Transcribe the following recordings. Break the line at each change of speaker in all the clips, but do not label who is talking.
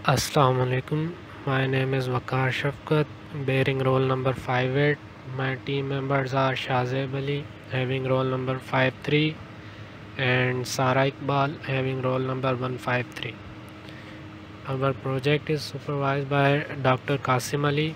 Assalamu alaikum. My name is Waqar Shafqat, bearing roll number 58. My team members are Shazeb Ali, having roll number 53, and Sara Iqbal, having roll number 153. Our project is supervised by Dr. Qasim Ali.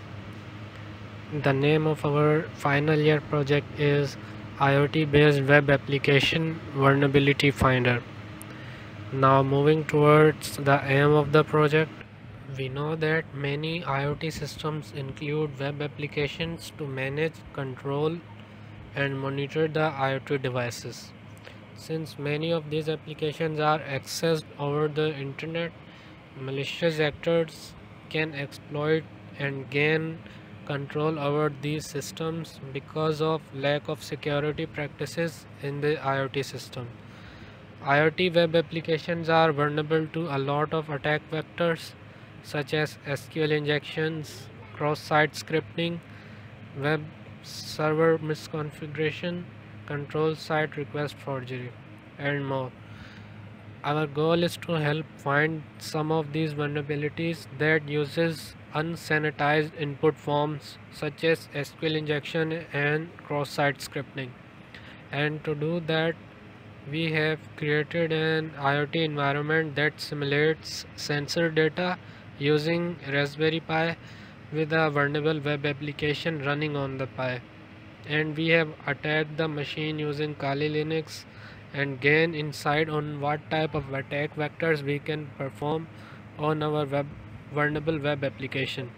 The name of our final year project is IoT based web application vulnerability finder. Now moving towards the aim of the project. We know that many IoT systems include web applications to manage, control, and monitor the IoT devices. Since many of these applications are accessed over the internet, malicious actors can exploit and gain control over these systems because of lack of security practices in the IoT system. IoT web applications are vulnerable to a lot of attack vectors such as SQL injections, cross-site scripting, web server misconfiguration, control site request forgery, and more. Our goal is to help find some of these vulnerabilities that uses unsanitized input forms such as SQL injection and cross-site scripting. And to do that, we have created an IoT environment that simulates sensor data using Raspberry Pi with a vulnerable web application running on the Pi. And we have attacked the machine using Kali Linux and gain insight on what type of attack vectors we can perform on our vulnerable web application.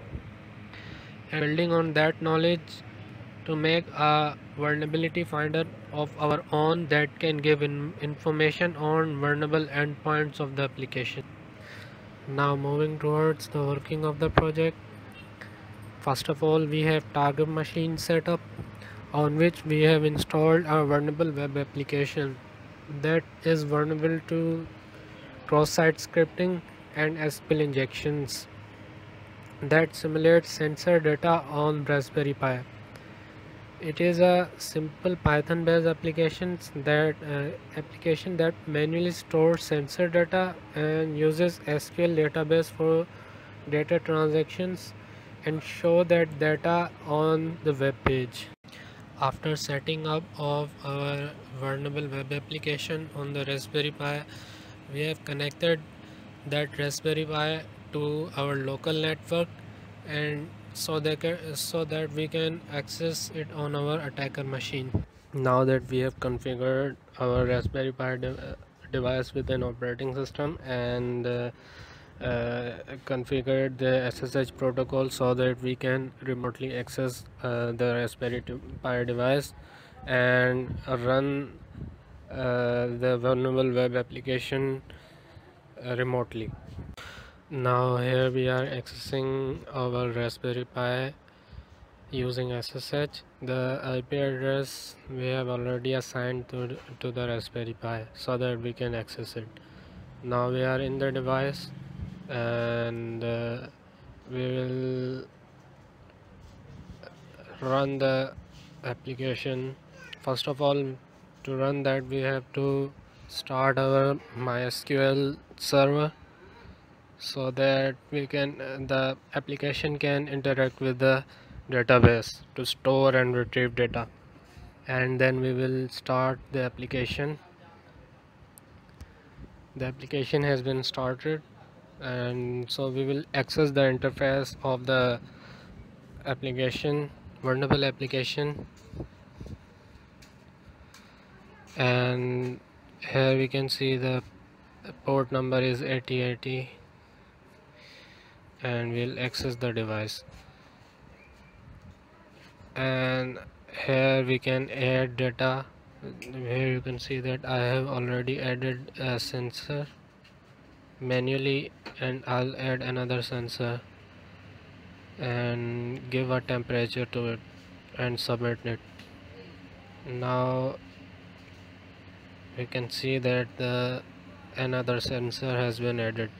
And building on that knowledge, to make a vulnerability finder of our own that can give information on vulnerable endpoints of the application. Now moving towards the working of the project. First of all, we have target machine setup on which we have installed a vulnerable web application that is vulnerable to cross-site scripting and SQL injections that simulates sensor data on Raspberry Pi. It is a simple Python-based application that manually stores sensor data and uses SQL database for data transactions and show that data on the web page. After setting up of our vulnerable web application on the Raspberry Pi, we have connected that Raspberry Pi to our local network and so that we can access it on our attacker machine. Now that we have configured our Raspberry Pi device with an operating system and configured the SSH protocol so that we can remotely access the Raspberry Pi device and run the vulnerable web application remotely. Now here we are accessing our Raspberry Pi using SSH. The IP address we have already assigned to the Raspberry Pi so that we can access it. Now we are in the device and we will run the application. First of all, to run that we have to start our MySQL server so that we can the application can interact with the database to store and retrieve data, and then we will start the application. The application has been started, and so we will access the interface of the application, vulnerable application, and here we can see the port number is 8080 and we'll access the device. And here we can add data. Here you can see that I have already added a sensor manually, and I'll add another sensor and give a temperature to it and submit it. Now we can see that another sensor has been added.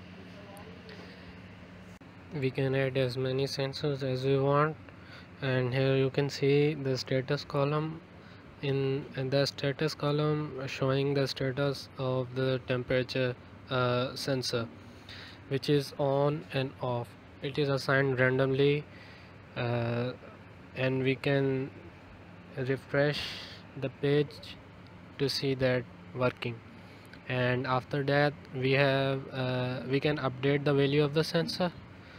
We can add as many sensors as we want, and here you can see the status column. In the status column showing the status of the temperature sensor. which is on and off. It is assigned randomly, uh, and we can refresh the page to see that working. And after that we can update the value of the sensor.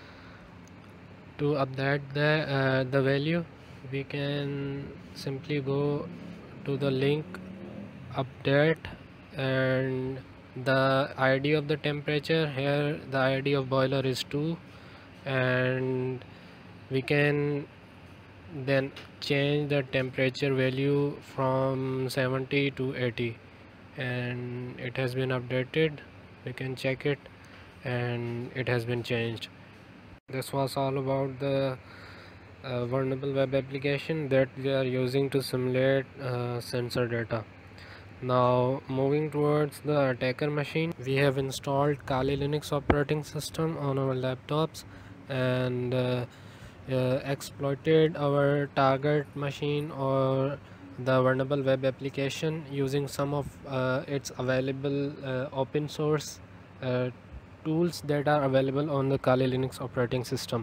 To update the value, we can simply go to the link update, and the ID of the temperature, here the ID of boiler is 2, and we can then change the temperature value from 70 to 80, and it has been updated. We can check it, and it has been changed. This was all about the vulnerable web application that we are using to simulate sensor data. Now moving towards the attacker machine, we have installed Kali Linux operating system on our laptops, and exploited our target machine or the vulnerable web application using some of its available open source tools that are available on the Kali Linux operating system.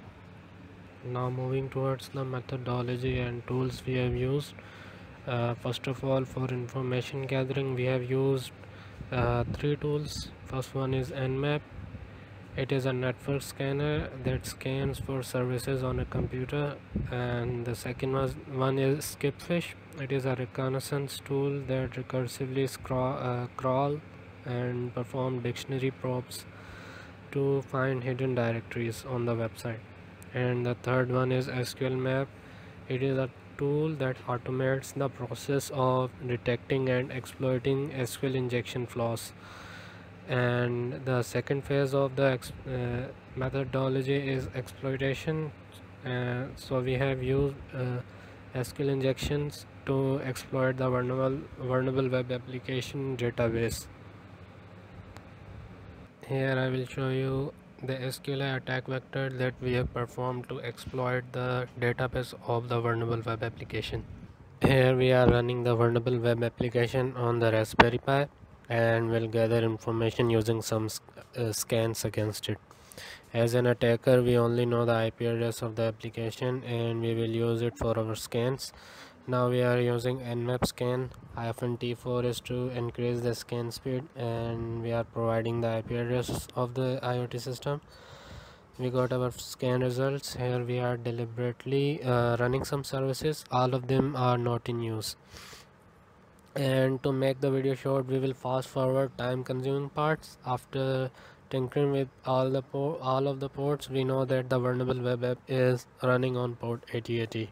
Now moving towards the methodology and tools we have used. First of all, for information gathering, we have used 3 tools. First one is Nmap. It is a network scanner that scans for services on a computer, and the second one is Skipfish. It is a reconnaissance tool that recursively crawl and perform dictionary probes to find hidden directories on the website. And the third one is SQL Map. It is a tool that automates the process of detecting and exploiting SQL injection flaws. And the second phase of the methodology is exploitation. So we have used SQL injections to exploit the vulnerable web application database. Here I will show you the SQLi attack vector that we have performed to exploit the database of the vulnerable web application. Here we are running the vulnerable web application on the Raspberry Pi, and will gather information using some scans against it. As an attacker, we only know the IP address of the application, and we will use it for our scans. Now we are using Nmap scan -T4 is to increase the scan speed, and we are providing the IP address of the IoT system. We got our scan results. Here we are deliberately running some services. All of them are not in use, and to make the video short, we will fast forward time consuming parts. After tinkering with all of the ports, we know that the vulnerable web app is running on port 8080.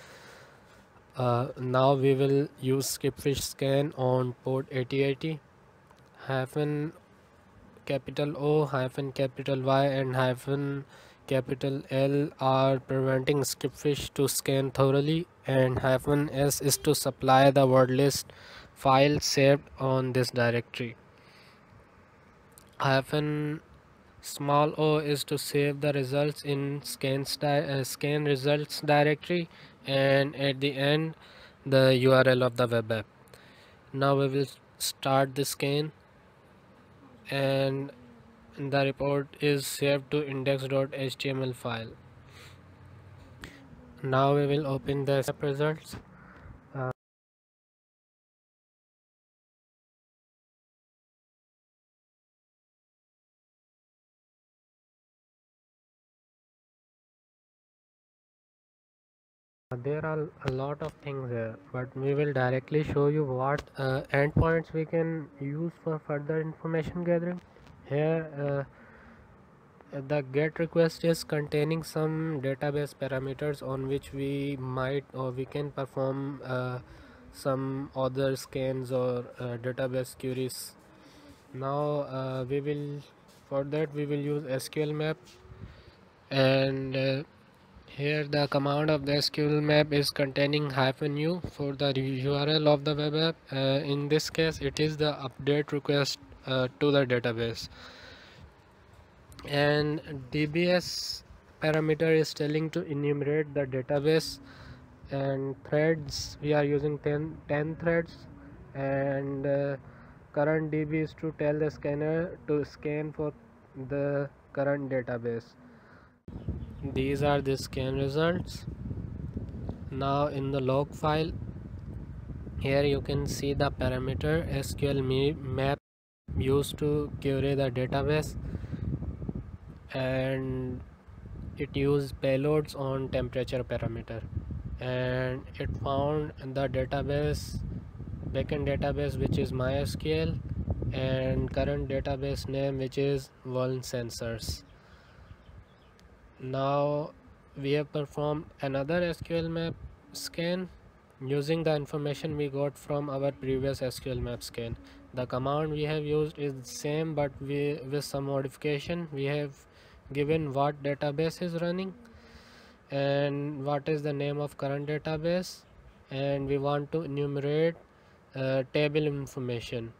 Now we will use Skipfish scan on port 8080. Hyphen capital O, hyphen capital Y, and hyphen capital L are preventing Skipfish to scan thoroughly, and hyphen S is to supply the word list file saved on this directory. Hyphen small o is to save the results in scan results directory, and at the end the URL of the web app. Now we will start the scan, and the report is saved to index.html file. Now we will open the results. There are a lot of things here, but we will directly show you what endpoints we can use for further information gathering. Here the get request is containing some database parameters on which we might or we can perform some other scans or database queries. Now for that we will use SQL map, and here the command of the SQL map is containing -u for the URL of the web app. In this case it is the update request to the database, and DBS parameter is telling to enumerate the database. And threads, we are using 10 threads, and current DB is to tell the scanner to scan for the current database. These are the scan results. Now in the log file, here you can see the parameter SQL map used to query the database, and it used payloads on temperature parameter, and it found the database, backend database, which is MySQL, and current database name, which is Vuln Sensors. Now we have performed another SQL map scan using the information we got from our previous SQL map scan. The command we have used is the same, but with some modification. We have given what database is running and what is the name of current database, and we want to enumerate table information,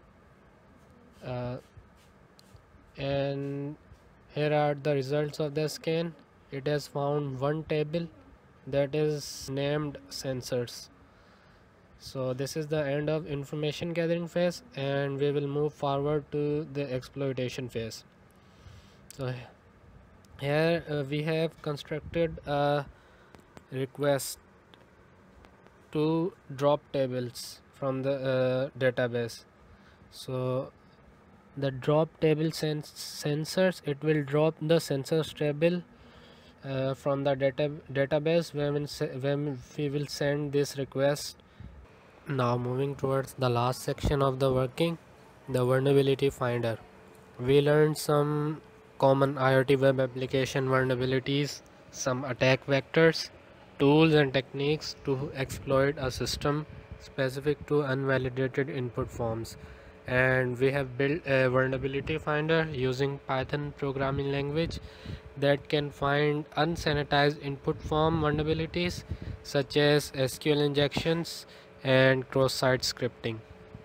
and here are the results of the scan. It has found one table that is named sensors. So this is the end of information gathering phase, and we will move forward to the exploitation phase. So here we have constructed a request to drop tables from the database. So the drop table sensors, it will drop the sensors table from the database when we will send this request. Now moving towards the last section of the working, the vulnerability finder. We learned some common IoT web application vulnerabilities, some attack vectors, tools and techniques to exploit a system specific to unvalidated input forms, and we have built a vulnerability finder using Python programming language that can find unsanitized input form vulnerabilities such as SQL injections and cross-site scripting.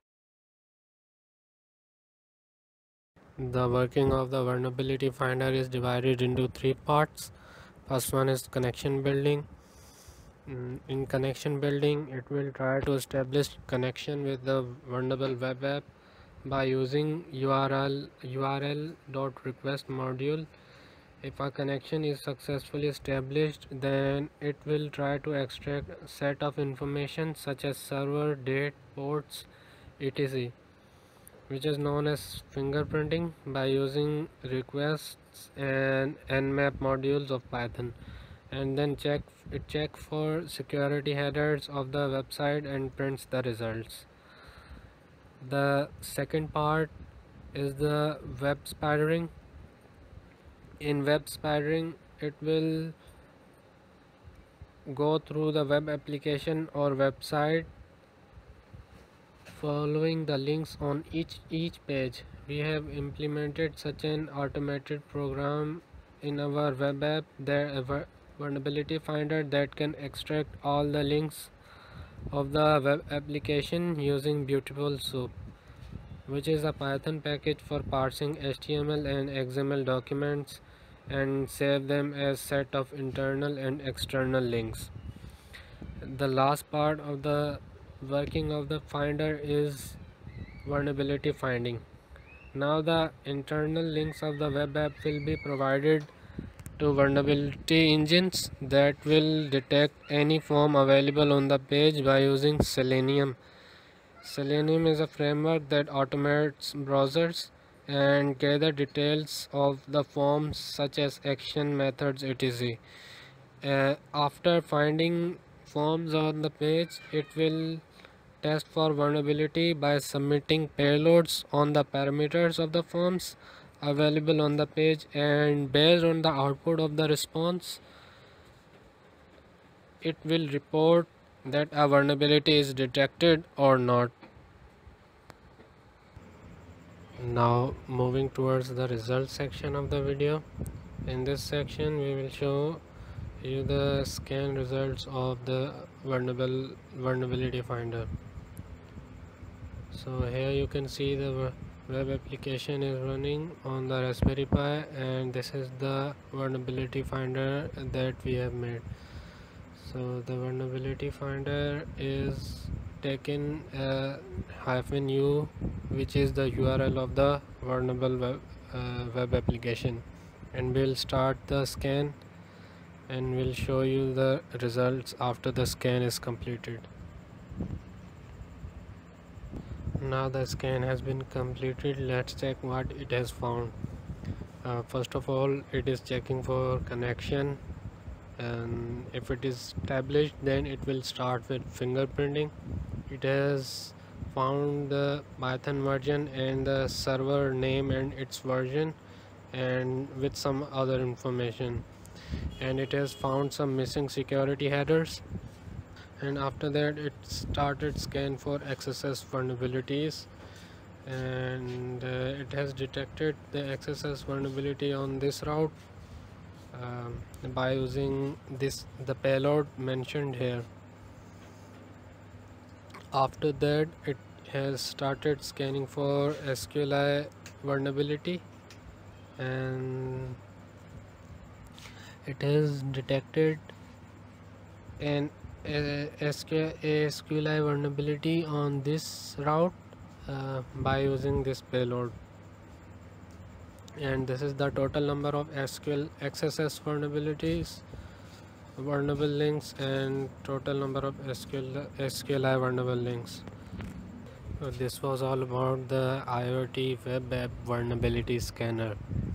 The working of the vulnerability finder is divided into three parts. First one is connection building. In connection building, it will try to establish connection with the vulnerable web app by using url.request module. If a connection is successfully established, then it will try to extract a set of information such as server, date, ports, etc., which is known as fingerprinting, by using requests and nmap modules of Python, and then check for security headers of the website and prints the results. The second part is the web spidering. In web spidering, it will go through the web application or website following the links on each page. We have implemented such an automated program in our web app, a vulnerability finder that can extract all the links of the web application using Beautiful Soup, which is a Python package for parsing HTML and XML documents and save them as set of internal and external links. The last part of the working of the finder is vulnerability finding. Now the internal links of the web app will be provided to vulnerability engines that will detect any form available on the page by using Selenium. Selenium is a framework that automates browsers and gather details of the forms such as action, methods, etc. After finding forms on the page, it will test for vulnerability by submitting payloads on the parameters of the forms available on the page, and based on the output of the response, it will report that a vulnerability is detected or not. Now moving towards the results section of the video. In this section we will show you the scan results of the vulnerability finder. So here you can see the web application is running on the Raspberry Pi, and this is the vulnerability finder that we have made. So the vulnerability finder is taken -u, which is the URL of the vulnerable web application, and we'll start the scan and we'll show you the results after the scan is completed. Now the scan has been completed. Let's check what it has found. First of all, it is checking for connection, and if it is established, then it will start with fingerprinting. It has found the Python version and the server name and its version, and with some other information, and it has found some missing security headers. And after that, it started scan for XSS vulnerabilities, and it has detected the XSS vulnerability on this route by using the payload mentioned here. After that, it has started scanning for SQLi vulnerability, and it has detected an SQLi vulnerability on this route by using this payload. And this is the total number of SQL XSS vulnerabilities, vulnerable links, and total number of SQLi vulnerable links. So this was all about the IoT web app vulnerability scanner.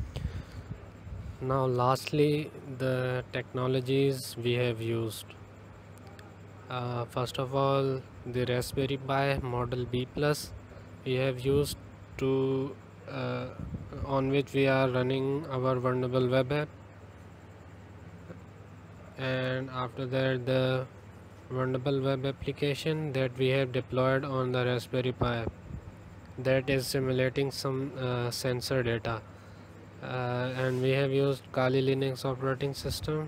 Now lastly, the technologies we have used. First of all, the Raspberry Pi Model B Plus we have used to on which we are running our vulnerable web app. And after that, the vulnerable web application that we have deployed on the Raspberry Pi, that is simulating some sensor data, and we have used Kali Linux operating system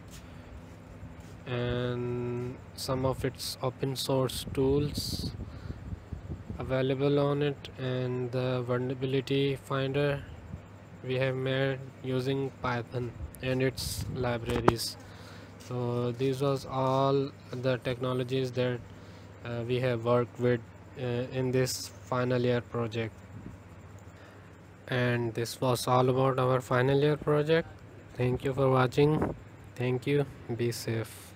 and some of its open source tools available on it, and the vulnerability finder we have made using Python and its libraries. So these was all the technologies that we have worked with in this final year project. And this was all about our final year project. Thank you for watching. Thank you. Be safe.